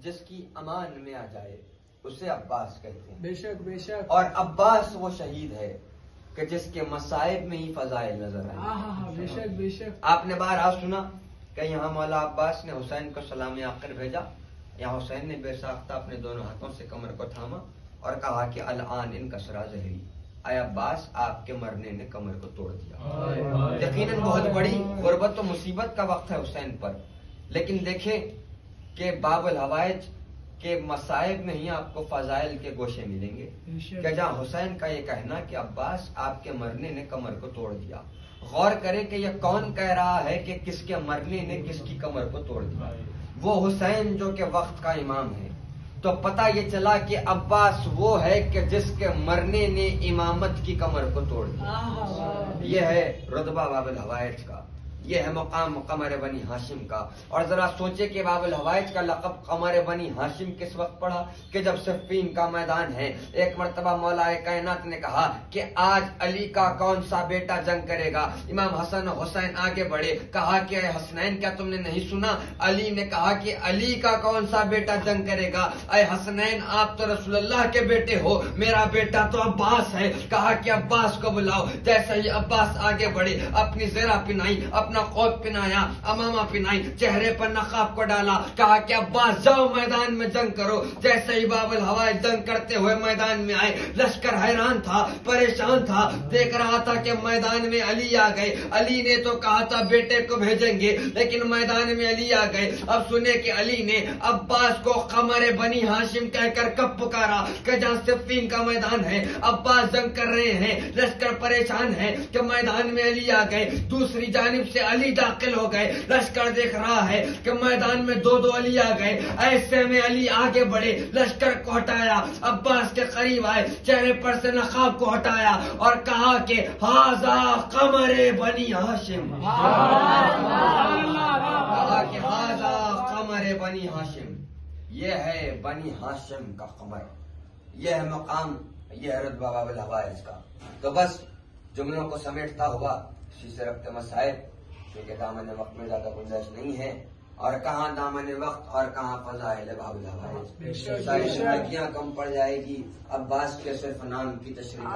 جس کی امان میں آ جائے اسے عباس کہتے ہیں. بے شک بے شک. اور عباس وہ شہید ہے کہ جس کے مصائب میں ہی فضائل نظر آئے. بے شک بے شک. آپ نے بارہا سنا کہ یہاں مولا عباس نے حسین کو سلام آخر بھیجا. یہاں حسین نے بے ساختہ اپنے دونوں ہاتھوں سے کمر کو تھاما اور کہا کہ الآن ان کا سرا زہری، اے عباس آپ کے مرنے نے کمر کو توڑ دیا. یقیناً بہت بڑی غربت و مصیبت کا وقت ہے حسین پر، لیکن دیکھیں کہ باب الحوائج کے مصائب میں ہی آپ کو فضائل کے گوشے ملیں گے کہ جہاں حسین کا یہ کہنا کہ عباس آپ کے مرنے نے کمر کو توڑ دیا. غور کرے کہ یہ کون کہہ رہا ہے کہ کس کے مرنے نے کس کی کمر کو توڑ دیا؟ وہ حسین جو کہ وقت کا امام ہے. تو پتہ یہ چلا کہ عباس وہ ہے کہ جس کے مرنے نے امامت کی کمر کو توڑ دیا. یہ ہے رتبہ باب الحوائج کا، یہ ہے مقام قمر بنی ہاشم کا. اور ذرا سوچے کہ باب الحوائج کا لقب قمر بنی ہاشم کس وقت پڑا؟ کہ جب صفین کا میدان ہے. ایک مرتبہ مولا کائنات نے کہا کہ آج علی کا کون سا بیٹا جنگ کرے گا. امام حسن و حسین آگے بڑھے، کہا کہ اے حسنین کیا تم نے نہیں سنا؟ علی نے کہا کہ علی کا کون سا بیٹا جنگ کرے گا؟ اے حسنین آپ تو رسول اللہ کے بیٹے ہو، میرا بیٹا تو عباس ہے. کہا کہ عباس کو بلاؤ. جیسے ہی عباس آگے بڑھے، اپنی زرہ پہنائی، اپنا خوف پہنایا، امامہ پہنائی، چہرے پر نقاب کو ڈالا، کہا کہ عباس جاؤ میدان میں جنگ کرو. جیسے ہی باب الحوائج جنگ کرتے ہوئے میدان میں آئے، لشکر حیران تھا، پریشان تھا، دیکھ رہا تھا کہ میدان میں علی آ گئے. علی نے تو کہا تھا بیٹے کو بھیجیں گے، لیکن میدان میں علی آ گئے. اب سنے کہ علی نے عباس کو قمر بنی ہاشم کہہ کر کب پکارا کہ جہاں صفین کا میدان ہے، عباس جنگ کر رہے ہیں، لشکر پریشان ہے کہ میدان میں علی آ گئے. دوسری جانب سے علی داخل ہو گئے، لشکر دیکھ رہا ہے کہ میدان میں دو علی آ گئے. ایسے میں علی آگے بڑھے، لشکر کو ہٹایا، عباس کے قریب آئے، چہرے پر سے نقاب کو ہٹایا اور کہا کہ ہاذا قمر بنی ہاشم. کہا کہ ہاذا قمر بنی ہاشم، یہ ہے بنی ہاشم کا قمر، یہ ہے مقام، یہ ہے رتبہ باب الحوائج کا. تو بس جملوں کو سمیٹتا ہوا اسی سے ربط مسائل، کیونکہ دامن وقت میں زیادہ گنجائش نہیں ہے، اور کہاں دامن وقت اور کہاں فضائل باب الحوائج. ساری زندگیاں کم پڑ جائے گی عباس کے صرف نام کی تشریح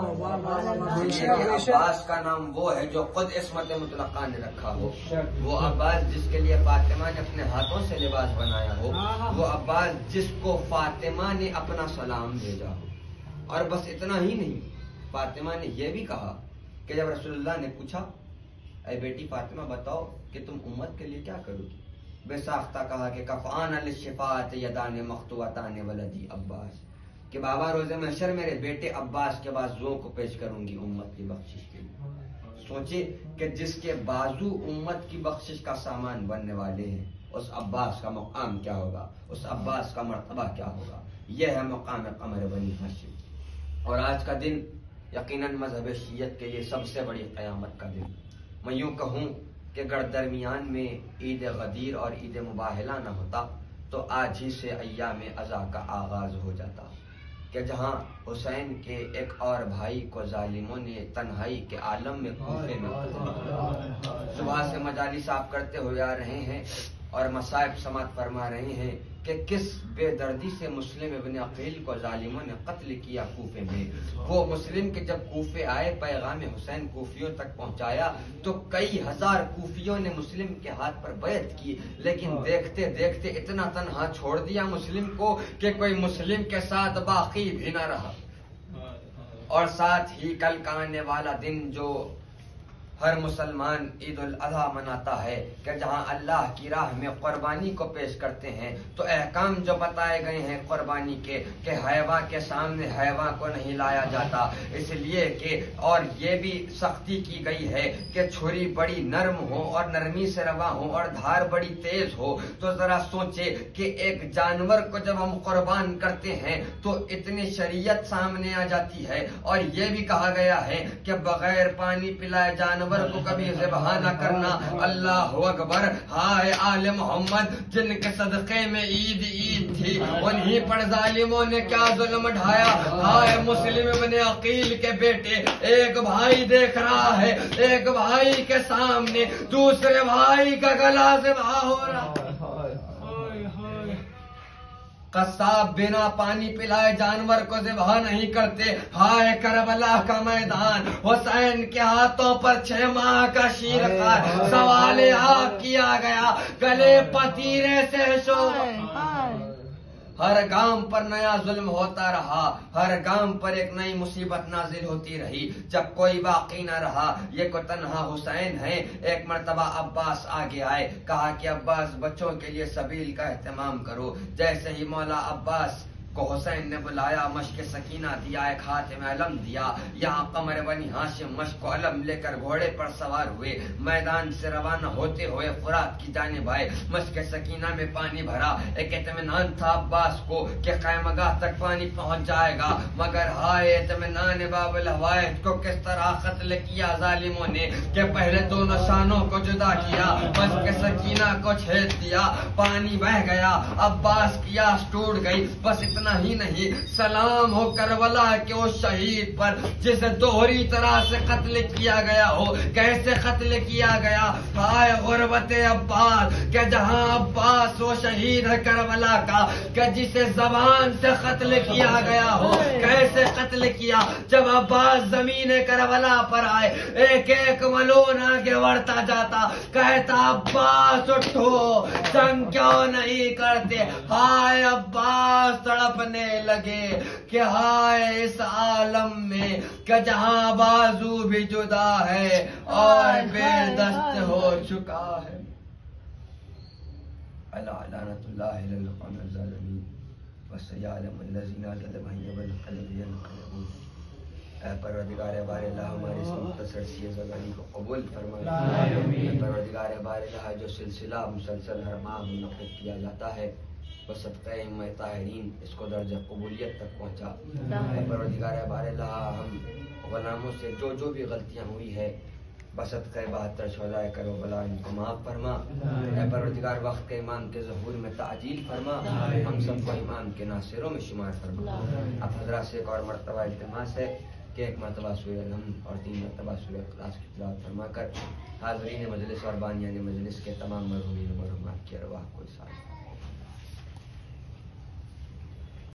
کرنے. عباس کا نام وہ ہے جو خود عصمت مطلقہ نے رکھا ہو، وہ عباس جس کے لیے فاطمہ نے اپنے ہاتھوں سے لباس بنایا ہو، وہ عباس جس کو فاطمہ نے اپنا سلام بھیجا ہو. اور بس اتنا ہی نہیں، فاطمہ نے یہ بھی کہا کہ جب رسول اللہ نے پوچھا اے بیٹی فاطمہ بتاؤ کہ تم امت کے لیے کیا کرو گی، بے ساختہ کہا کہ کفان للشفاعت یدان مقطوعتان ولدی عباس، کہ بابا روز محشر میرے بیٹے عباس کے بازوؤں کو پیش کروں گی امت کی بخشش کے لیے. سوچے کہ جس کے بازو امت کی بخشش کا سامان بننے والے ہیں، اس عباس کا مقام کیا ہوگا، اس عباس کا مرتبہ کیا ہوگا. یہ ہے مقام قمر بنی ہاشم. اور آج کا دن یقیناً مذہب شیعت کے لیے سب سے بڑی قیامت کا دن. میں یوں کہوں کہ اگر درمیان میں عید غدیر اور عید مباہلہ نہ ہوتا تو آج ہی سے ایام عزا کا آغاز ہو جاتا، کہ جہاں حسین کے ایک اور بھائی کو ظالموں نے تنہائی کے عالم میں کوفے میں صبح سے مجالس صاف کرتے ہوئے آ رہے ہیں اور مصائب سماعت فرما رہے ہیں کہ کس بے دردی سے مسلم ابن عقیل کو ظالموں نے قتل کیا کوفے میں. وہ مسلم کے جب کوفے آئے، پیغام حسین کوفیوں تک پہنچایا تو کئی ہزار کوفیوں نے مسلم کے ہاتھ پر بیعت کی، لیکن دیکھتے دیکھتے اتنا تنہا چھوڑ دیا مسلم کو کہ کوئی مسلم کے ساتھ باقی بھی نہ رہا. اور ساتھ ہی کل کا آنے والا دن جو ہر مسلمان عید الاضحیٰ مناتا ہے، کہ جہاں اللہ کی راہ میں قربانی کو پیش کرتے ہیں، تو احکام جو بتائے گئے ہیں قربانی کے کہ حیوان کے سامنے حیوان کو نہیں لایا جاتا، اس لیے کہ اور یہ بھی سختی کی گئی ہے کہ چھری بڑی نرم ہو اور نرمی سے روا ہو اور دھار بڑی تیز ہو. تو ذرا سوچے کہ ایک جانور کو جب ہم قربان کرتے ہیں تو اتنی شریعت سامنے آ جاتی ہے، اور یہ بھی کہا گیا ہے کہ بغیر پانی پلائے جانور کو کبھی ذبح نہ کرنا. اللہ اکبر. ہائے آل محمد، جن کے صدقے میں عید تھی انہیں پر ظالموں نے کیا ظلم ڈھایا. ہائے مسلم ابن عقیل کے بیٹے، ایک بھائی دیکھ رہا ہے ایک بھائی کے سامنے دوسرے بھائی کا گلا ذبح ہو رہا. قصاب بنا پانی پلائے جانور کو ذبح نہیں کرتے. ہائے کربلا کا میدان، حسین کے ہاتھوں پر 6 ماہ کا شیر کا سوال آگ کیا گیا، گلے پتیرے سے ہر گام پر نیا ظلم ہوتا رہا، ہر گام پر ایک نئی مصیبت نازل ہوتی رہی. جب کوئی باقی نہ رہا، یہ کو تنہا حسین ہے. ایک مرتبہ عباس آگے آئے، کہا کہ عباس بچوں کے لیے سبیل کا اہتمام کرو. جیسے ہی مولا عباس کو حسین نے بلایا، مشق سکینہ دیا، ایک ہاتھ میں علم دیا. یہاں قمر بنی ہاشم مشق و علم لے کر گھوڑے پر سوار ہوئے، میدان سے روانہ ہوتے ہوئے فرات کی جانب آئے. مشق سکینہ میں پانی بھرا. ایک اطمینان تھا عباس کو کہ خیمگاہ تک پانی پہنچ جائے گا، مگر ہائے اطمینان باب الہوائد کو کس طرح قتل کیا ظالموں نے کہ پہلے دونوں شانوں کو جدا کیا، مشق سکینہ کو چھید دیا. پانی بہ گیا، عباس کی آس ٹوٹ گئی. بس اتنا ہی نہیں، سلام ہو کربلا کے اس شہید پر جسے دوہری طرح سے قتل کیا گیا ہو. کیسے قتل کیا گیا؟ ہائے غربت عباس، کہ جہاں عباس وہ شہید ہے کربلا کا کہ جسے زبان سے قتل کیا گیا ہو. کیسے قتل کیا؟ جب عباس زمین کربلا پر آئے، ایک ایک ملون آگے بڑھتا جاتا، کہتا عباس اٹھو، جنگ کیوں نہیں کرتے؟ ہائے عباس تڑپنے لگے کہ ہائے اس عالم میں کہ جہاں بازو بھی جدا ہے اور بے دست ہو چکا ہے. الا لعنت اللہ علی القوم الظالمین وسیعلم الذین ظلموا بالقلب ينقلبون. اے پروردگار بار الہ ہماری اس مختصر سی زبانی کو قبول فرما. اے پروردگار بار الہ جو سلسلہ مسلسل ہر ماہ منعقد کیا جاتا ہے بصدقہ ائمہ طاہرین اس کو درجہ قبولیت تک پہنچا. اے پروردگار بار الہ ہم غلاموں سے جو بھی غلطیاں ہوئی ہے بصدقہ 72 شہدائے کربلا ان کو معاف فرما. اے پروردگار وقت کے امام کے ظہور میں تعجیل فرما، ہم سب کو امام کے ناصروں میں شمار فرما. اب حضرات سے ایک اور مرتبہ التماس ہے کہ ایک مرتبہ سورہ الحمد اور 3 مرتبہ سورہ اخلاص کی تلاوت فرما کر حاضرین مجلس اور بانیان مجلس کے تمام مرحومین و مرحومات کی ارواح کو ساتھ